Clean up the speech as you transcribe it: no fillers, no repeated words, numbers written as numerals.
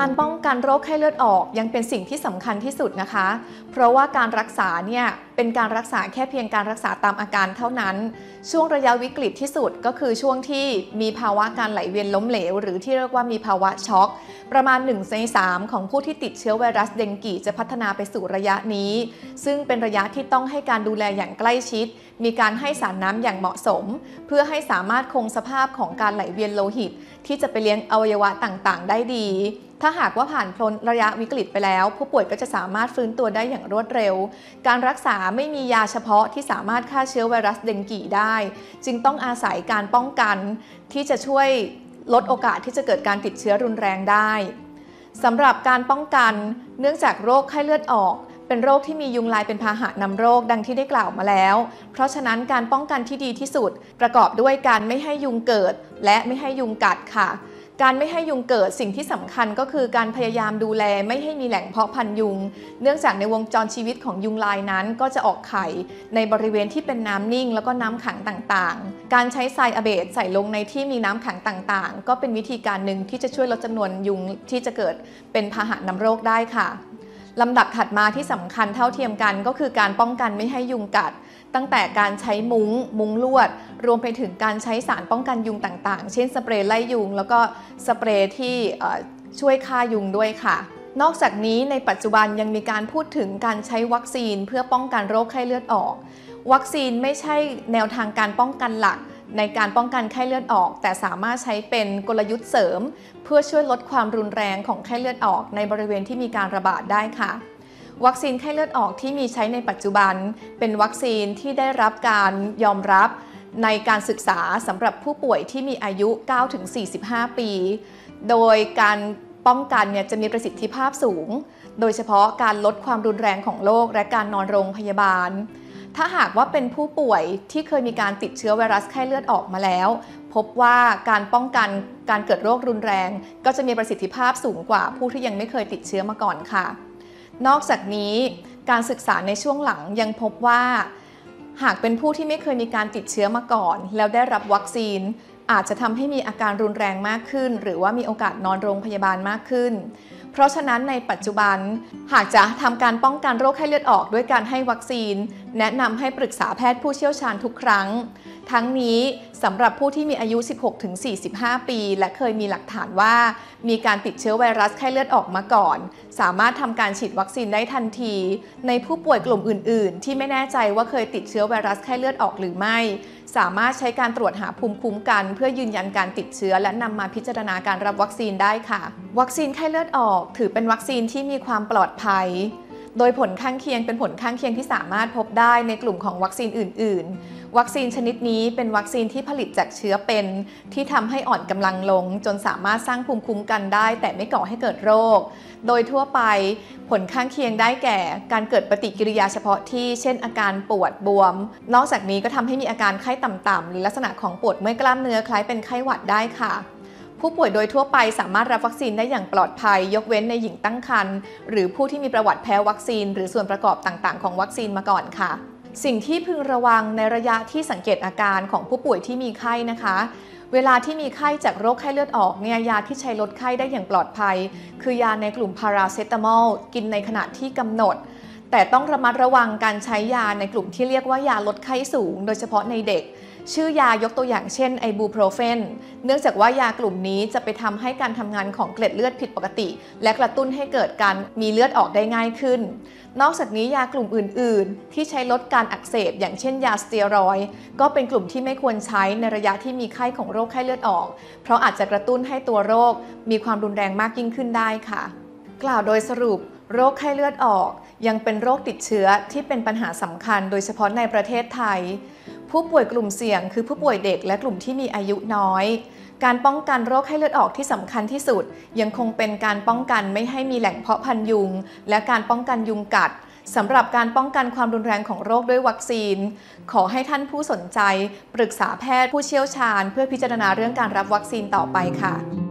การป้องกันโรคไข้เลือดออกยังเป็นสิ่งที่สำคัญที่สุดนะคะเพราะว่าการรักษาเนี่ยเป็นการรักษาแค่เพียงการรักษาตามอาการเท่านั้นช่วงระยะวิกฤตที่สุดก็คือช่วงที่มีภาวะการไหลเวียนล้มเหลวหรือที่เรียกว่ามีภาวะช็อกประมาณ1 ใน 3ของผู้ที่ติดเชื้อไวรัสเดงกีจะพัฒนาไปสู่ระยะนี้ซึ่งเป็นระยะที่ต้องให้การดูแลอย่างใกล้ชิดมีการให้สารน้ำอย่างเหมาะสมเพื่อให้สามารถคงสภาพของการไหลเวียนโลหิตที่จะไปเลี้ยงอวัยวะต่างๆได้ดีถ้าหากว่าผ่านพ้นระยะวิกฤตไปแล้วผู้ป่วยก็จะสามารถฟื้นตัวได้อย่างรวดเร็วการรักษาไม่มียาเฉพาะที่สามารถฆ่าเชื้อไวรัสเดงกีได้จึงต้องอาศัยการป้องกันที่จะช่วยลดโอกาสที่จะเกิดการติดเชื้อรุนแรงได้สำหรับการป้องกันเนื่องจากโรคไข้เลือดออกเป็นโรคที่มียุงลายเป็นพาหะนำโรคดังที่ได้กล่าวมาแล้วเพราะฉะนั้นการป้องกันที่ดีที่สุดประกอบด้วยการไม่ให้ยุงเกิดและไม่ให้ยุงกัดค่ะการไม่ให้ยุงเกิดสิ่งที่สำคัญก็คือการพยายามดูแลไม่ให้มีแหล่งเพาะพันธุ์ยุงเนื่องจากในวงจรชีวิตของยุงลายนั้นก็จะออกไข่ในบริเวณที่เป็นน้ำนิ่งแล้วก็น้ำขังต่างๆการใช้ทรายอะเบดใส่ลงในที่มีน้ำขังต่างๆก็เป็นวิธีการหนึ่งที่จะช่วยลดจำนวนยุงที่จะเกิดเป็นพาหะนำโรคได้ค่ะลำดับถัดมาที่สำคัญเท่าเทียมกันก็คือการป้องกันไม่ให้ยุงกัดตั้งแต่การใช้มุ้งลวดรวมไปถึงการใช้สารป้องกันยุงต่างๆเช่นสเปรย์ไล่ยุงแล้วก็สเปรย์ที่ช่วยฆ่ายุงด้วยค่ะนอกจากนี้ในปัจจุบันยังมีการพูดถึงการใช้วัคซีนเพื่อป้องกันโรคไข้เลือดออกวัคซีนไม่ใช่แนวทางการป้องกันหลักในการป้องกันไข้เลือดออกแต่สามารถใช้เป็นกลยุทธ์เสริมเพื่อช่วยลดความรุนแรงของไข้เลือดออกในบริเวณที่มีการระบาดได้ค่ะวัคซีนไข้เลือดออกที่มีใช้ในปัจจุบันเป็นวัคซีนที่ได้รับการยอมรับในการศึกษาสำหรับผู้ป่วยที่มีอายุ 9-45 ปี โดยการป้องกันเนี่ยจะมีประสิทธิภาพสูงโดยเฉพาะการลดความรุนแรงของโรคและการนอนโรงพยาบาลถ้าหากว่าเป็นผู้ป่วยที่เคยมีการติดเชื้อไวรัสไข้เลือดออกมาแล้วพบว่าการป้องกันการเกิดโรครุนแรงก็จะมีประสิทธิภาพสูงกว่าผู้ที่ยังไม่เคยติดเชื้อมาก่อนค่ะนอกจากนี้การศึกษาในช่วงหลังยังพบว่าหากเป็นผู้ที่ไม่เคยมีการติดเชื้อมาก่อนแล้วได้รับวัคซีนอาจจะทำให้มีอาการรุนแรงมากขึ้นหรือว่ามีโอกาสนอนโรงพยาบาลมากขึ้นเพราะฉะนั้นในปัจจุบันหากจะทำการป้องกันโรคไข้เลือดออกด้วยการให้วัคซีนแนะนำให้ปรึกษาแพทย์ผู้เชี่ยวชาญทุกครั้งทั้งนี้สำหรับผู้ที่มีอายุ 16-45 ปีและเคยมีหลักฐานว่ามีการติดเชื้อไวรัสไข้เลือดออกมาก่อนสามารถทำการฉีดวัคซีนได้ทันทีในผู้ป่วยกลุ่มอื่นๆที่ไม่แน่ใจว่าเคยติดเชื้อไวรัสไข้เลือดออกหรือไม่สามารถใช้การตรวจหาภูมิคุ้มกันเพื่อยืนยันการติดเชื้อและนำมาพิจารณาการรับวัคซีนได้ค่ะวัคซีนไข้เลือดออกถือเป็นวัคซีนที่มีความปลอดภัยโดยผลข้างเคียงเป็นผลข้างเคียงที่สามารถพบได้ในกลุ่มของวัคซีนอื่นๆวัคซีนชนิดนี้เป็นวัคซีนที่ผลิตจากเชื้อเป็นที่ทำให้อ่อนกำลังลงจนสามารถสร้างภูมิคุ้มกันได้แต่ไม่ก่อให้เกิดโรคโดยทั่วไปผลข้างเคียงได้แก่การเกิดปฏิกิริยาเฉพาะที่เช่นอาการปวดบวมนอกจากนี้ก็ทำให้มีอาการไข้ต่ำๆหรือลักษณะของปวดเมื่อยกล้ามเนื้อคล้ายเป็นไข้หวัดได้ค่ะผู้ป่วยโดยทั่วไปสามารถรับวัคซีนได้อย่างปลอดภัยยกเว้นในหญิงตั้งครรภ์หรือผู้ที่มีประวัติแพ้วัคซีนหรือส่วนประกอบต่างๆของวัคซีนมาก่อนค่ะสิ่งที่พึงระวังในระยะที่สังเกตอาการของผู้ป่วยที่มีไข้นะคะเวลาที่มีไข้จากโรคไข้เลือดออกเนี่ยยาที่ใช้ลดไข้ได้อย่างปลอดภัยคือยาในกลุ่มพาราเซตามอลกินในขณะที่กำหนดแต่ต้องระมัดระวังการใช้ยาในกลุ่มที่เรียกว่ายาลดไข้สูงโดยเฉพาะในเด็กชื่อยายกตัวอย่างเช่นไอบูโพรเฟนเนื่องจากว่ายากลุ่มนี้จะไปทำให้การทำงานของเกล็ดเลือดผิดปกติและกระตุ้นให้เกิดการมีเลือดออกได้ง่ายขึ้นนอกจากนี้ยากลุ่มอื่นๆที่ใช้ลดการอักเสบอย่างเช่นยาสเตียรอยด์ก็เป็นกลุ่มที่ไม่ควรใช้ในระยะที่มีไข้ของโรคไข้เลือดออกเพราะอาจจะกระตุ้นให้ตัวโรคมีความรุนแรงมากยิ่งขึ้นได้ค่ะกล่าวโดยสรุปโรคไข้เลือดออกยังเป็นโรคติดเชื้อที่เป็นปัญหาสำคัญโดยเฉพาะในประเทศไทยผู้ป่วยกลุ่มเสี่ยงคือผู้ป่วยเด็กและกลุ่มที่มีอายุน้อยการป้องกันโรคไข้เลือดออกที่สำคัญที่สุดยังคงเป็นการป้องกันไม่ให้มีแหล่งเพาะพันธุ์ยุงและการป้องกันยุงกัดสำหรับการป้องกันความรุนแรงของโรคด้วยวัคซีนขอให้ท่านผู้สนใจปรึกษาแพทย์ผู้เชี่ยวชาญเพื่อพิจารณาเรื่องการรับวัคซีนต่อไปค่ะ